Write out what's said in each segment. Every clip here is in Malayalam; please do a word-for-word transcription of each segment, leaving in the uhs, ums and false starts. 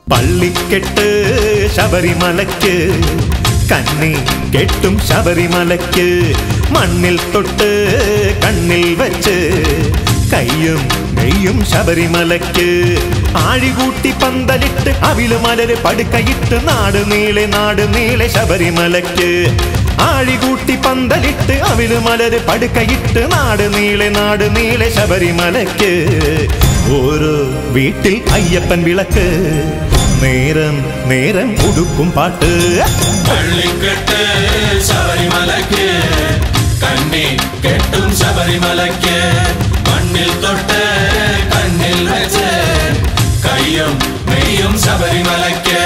പള്ളിക്കെട്ട് ശബരിമലയ്ക്ക് കന്നി കെട്ടും ശബരിമലയ്ക്ക് മണ്ണിൽ തൊട്ട് കണ്ണിൽ വെച്ച് കയ്യും നെയ്യും ശബരിമലയ്ക്ക് ആഴികൂട്ടി പന്തലിട്ട് അവില് മലര് പടുക്കയിട്ട് നാട് നീളെ നാട് നീളെ ശബരിമലയ്ക്ക് ആഴികൂട്ടി പന്തലിട്ട് അവില് മലര് പടുക്കയിട്ട് നാട് നീളെ നാട് നീളെ ശബരിമലയ്ക്ക് ഓരോ വീട്ടിൽ അയ്യപ്പൻ വിളക്ക് നേരം നേരം ഉടുക്കും പാട്ട് പള്ളിക്കെട്ട് ശബരിമലയ്ക്ക് കന്നി കെട്ടും ശബരിമലയ്ക്ക് മണ്ണിൽ തൊട്ട് കണ്ണിൽ വെച്ച് കയ്യും മെയ്യും ശബരിമലയ്ക്ക്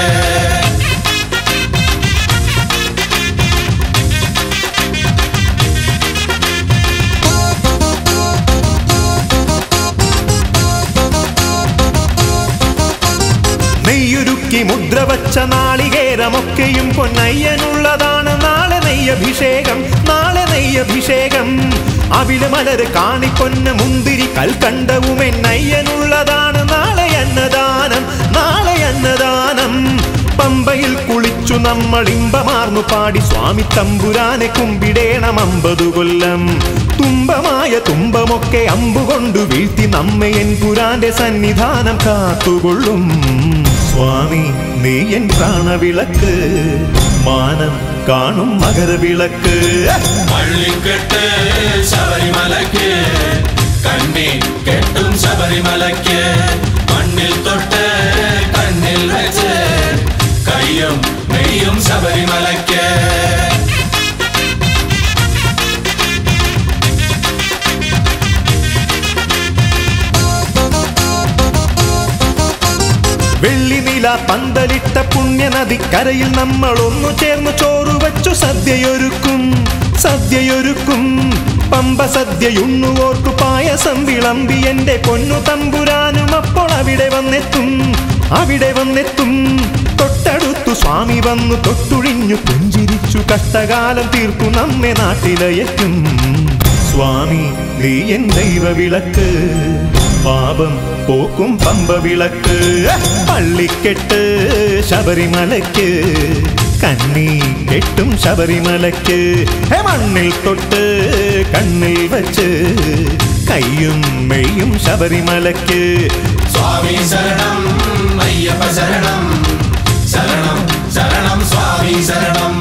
നെയ്യുരുക്കി മുദ്ര വച്ച നാളികേരമൊക്കെയും പൊന്നയ്യനുള്ളതാണ് നാളെ നെയ്യഭിഷേകം നാളെ നെയ്യഭിഷേകം അവില് മലര് കാണിപ്പൊന്ന് മുന്തിരി കൽക്കണ്ടവും എന്നയ്യനുള്ളതാണ് നാളെ അന്നദാനം നാളെ അന്നദാനം പമ്പയിൽ കുളിച്ചു നമ്മൾ ഇമ്പമാർന്നു പാടി സ്വാമി തമ്പുരാനെ കുമ്പിടേണം അമ്പതു കൊല്ലം തുമ്പമായ തുമ്പമൊക്കെ അമ്പുകൊണ്ടു വീഴ്ത്തി നമ്മെ എൻ പുരാന്റെ സന്നിധാനം കാത്തുകൊള്ളും സ്വാമി നീ എൻ പ്രാണവിളക്ക് മാനം കാണും മകരവിളക്ക് പള്ളിക്കെട്ട് ശബരിമലയ്ക്ക് കന്നി കെട്ടും ശബരിമലയ്ക്ക് മണ്ണിൽ തൊട്ട് കണ്ണിൽ വെച്ച് കയ്യും മെയ്യും ശബരിമലയ്ക്ക് വെള്ളിനില പന്തലിട്ട പുണ്യനദിക്കരയിൽ നമ്മൾ ഒന്നു ചേർന്ന് ചോറ് വെച്ചു സദ്യയൊരുക്കും സദ്യയൊരുക്കും പമ്പ സദ്യയുണ്ണുവോർക്കു പായസം വിളമ്പി എന്റെ പൊന്നു തമ്പുരാനും അപ്പോൾ അവിടെ വന്നെത്തും അവിടെ വന്നെത്തും തൊട്ടടുത്തു സ്വാമി വന്നു തൊട്ടുഴിഞ്ഞു പുഞ്ചിരിച്ചു കഷ്ടകാലം തീർത്തു നമ്മെ നാട്ടിലയക്കും സ്വാമി നീ എൻ ദൈവവിളക്ക് പാപം പോക്കും പമ്പ വിളക്ക് പള്ളിക്കെട്ട് ശബരിമലയ്ക്ക് കന്നി കെട്ടും ശബരിമലയ്ക്ക് മണ്ണിൽ തൊട്ട് കണ്ണിൽ വെച്ച് കയ്യും മെയ്യും ശബരിമലയ്ക്ക് സ്വാമി ശരണം അയ്യപ്പ ശരണം ശരണം ശരണം സ്വാമി ശരണം